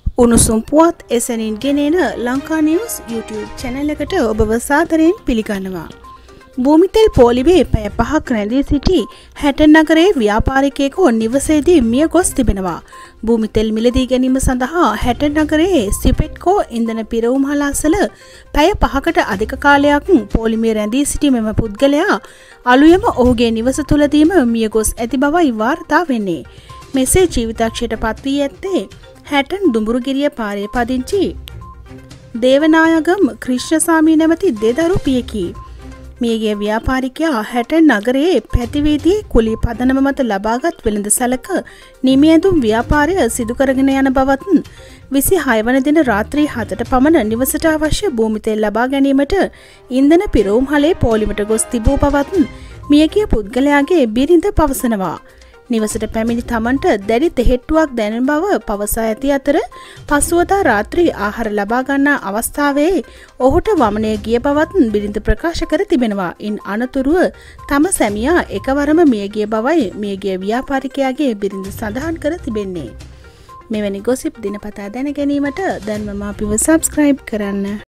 උණුසුම් පුවත් එසැනින් ගෙනෙන ලංකා නිවුස් YouTube channel එකට ඔබව සාදරයෙන් පිළිගන්නවා. භූමිතෙල් පොලිමේ පැය 5ක් රැඳී සිටි හැටන් නගරයේ ව්‍යාපාරිකයෙකු නිවසේදී මිය ගොස් තිබෙනවා. භූමිතෙල් මිලදී ගැනීම සඳහා හැටන් නගරයේ සිපෙට්කෝ ඉන්ධන පිරවුම්හල අසල පැය 5කට අධික කාලයක් පොලිමේ රැඳී සිටි මෙම පුද්ගලයා අලුයම ඔහුගේ නිවස තුලදීම මිය ගොස් ඇති බවයි වාර්තා වෙන්නේ. මෙසේ ජීවිතක්ෂයට පත් වී ඇත්තේ හැටන් දුඹුරුගිරිය පාරේ පදිංචි දේවනායගම් ක්‍රිෂ්ණසාමී නැමැති දෙදරු පියකි. මියගිය ව්‍යාපාරිකයා හැටන් නගරයේ පැතිවීදියේ කුලී පදනම මත ලබාගත් වෙළඳසැලක නිමියඳුම් ව්‍යාපාරය සිදු කරගෙන යන බවත් 26 වන දින රාත්‍රී 7ට පමණ නිවසට අවශ්‍ය භූමිතෙල් ලබා ගැනීමට ඉන්ධන පිරවුම්හලේ පොලිමට ගොස් තිබූ බවත් මියගිය පුද්ගලයාගේ බිරිඳ පවසනවා. නිවසට පැමිණි තමන්ට දැඩි තෙහෙට්ටුවක් දැනෙන බව පවසා ඇති අතර පසුවදා රාත්‍රී ආහාර ලබා ගන්නා අවස්ථාවේ ඔහුට වමනය ගිය බවත් බිරිඳ ප්‍රකාශ කර තිබෙනවා. ඉන් අනතුරුව තම සැමියා එකවරම මියගිය බවයි මියගිය ව්‍යාපාරිකයාගේ බිරිඳ සඳහන් කර තිබෙන්නේ. මෙවැනි ගොසිප් දිනපතා දැන ගැනීමට දැන්වම අපිව සබ්ස්ක්‍රයිබ් කරන්න.